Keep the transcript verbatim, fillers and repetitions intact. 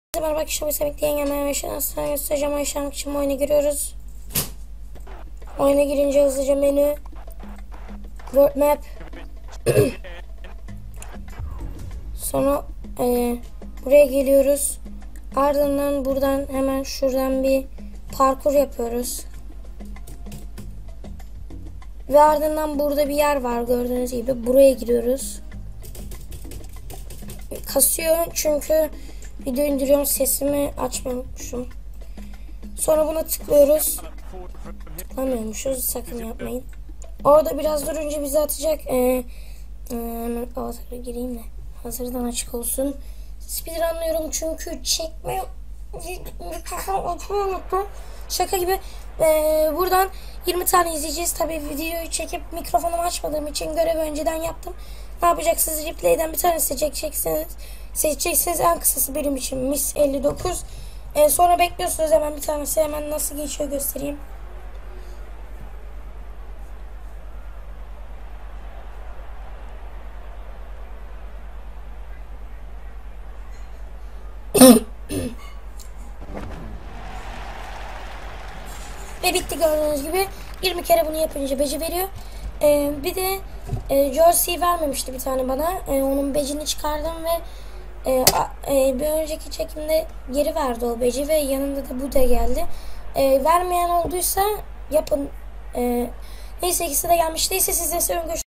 Merhaba arkadaşlar, bu sevgili yengemeye yaşanırsa göstereceğim. Yaşanmak için oyuna giriyoruz. Oyuna girince hızlıca menü, world map, sonra e, buraya geliyoruz. Ardından buradan hemen şuradan bir parkur yapıyoruz. Ve ardından burada bir yer var, gördüğünüz gibi buraya giriyoruz. Kasıyor çünkü video indiriyorum, sesimi açmamışım. Sonra buna tıklıyoruz. Tıklamıyormuşuz, sakın yapmayın. Orada biraz durunca bizi atacak. Ee, e, hemen avatara gireyim de hazırdan açık olsun. Speedrunlıyorum çünkü çekme şaka gibi. Ee, buradan yirmi tane izleyeceğiz. Tabi videoyu çekip mikrofonumu açmadığım için görevi önceden yaptım. Ne yapacaksınız? Replay'den bir tane seçeceksiniz. Seçeceksiniz, en kısası benim için Miss elli dokuz. Ee, sonra bekliyorsunuz, hemen bir tanesi hemen nasıl geçiyor göstereyim. Ve bitti, gördüğünüz gibi. yirmi kere bunu yapınca beci veriyor. Ee, bir de e, jersey vermemişti bir tane bana. E, onun becini çıkardım ve e, e, bir önceki çekimde geri verdi o beci ve yanında da bu da geldi. E, vermeyen olduysa yapın. E, neyse, ikisi de gelmiş. Neyse, size seviyorum. Görüşürüz.